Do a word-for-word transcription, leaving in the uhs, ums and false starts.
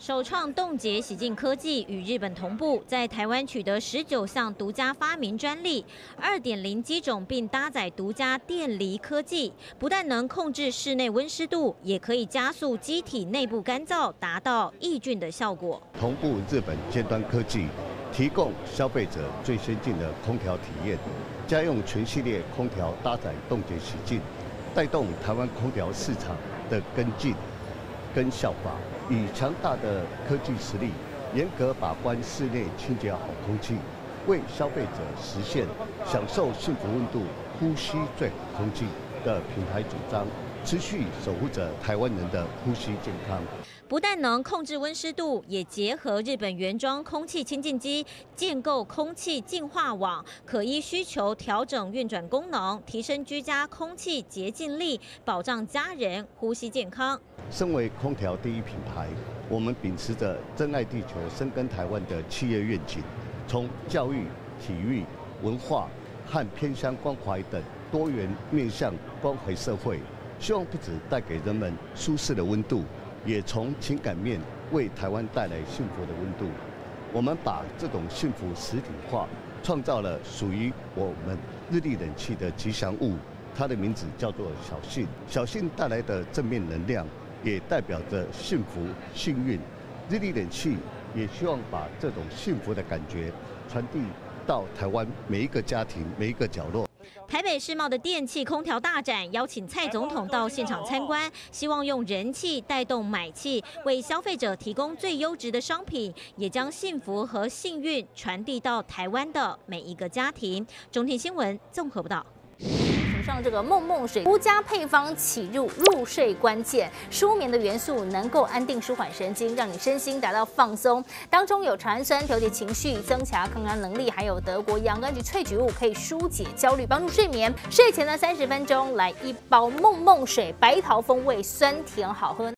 首创冻结洗净科技与日本同步，在台湾取得十九项独家发明专利， 二点零 机种，并搭载独家电离科技，不但能控制室内温湿度，也可以加速机体内部干燥，达到抑菌的效果。 同步日本尖端科技，提供消费者最先进的空调体验。家用全系列空调搭载冻结洗净，带动台湾空调市场的跟进跟效法。 以强大的科技实力，严格把关室内清洁好空气，为消费者实现享受幸福温度、呼吸最好空气的品牌主张，持续守护着台湾人的呼吸健康。 不但能控制温湿度，也结合日本原装空气清净机，建构空气净化网，可依需求调整运转功能，提升居家空气洁净力，保障家人呼吸健康。 身为空调第一品牌，我们秉持着珍爱地球、深耕台湾的企业愿景，从教育、体育、文化和偏乡关怀等多元面向关怀社会，希望不只带给人们舒适的温度，也从情感面为台湾带来幸福的温度。我们把这种幸福实体化，创造了属于我们日立冷气的吉祥物，它的名字叫做小信。小信带来的正面能量， 也代表着幸福、幸运。日立冷气也希望把这种幸福的感觉传递到台湾每一个家庭、每一个角落。 台北世贸的电气空调大展邀请蔡总统到现场参观，希望用人气带动买气，为消费者提供最优质的商品，也将幸福和幸运传递到台湾的每一个家庭。中天新闻综合报道。 上这个梦梦水独家配方起入入睡关键，舒眠的元素能够安定舒缓神经，让你身心达到放松。当中有茶氨酸调节情绪、增强抗压能力，还有德国洋甘菊萃取物可以疏解焦虑，帮助睡眠。睡前的三十分钟来一包梦梦水，白桃风味，酸甜好喝。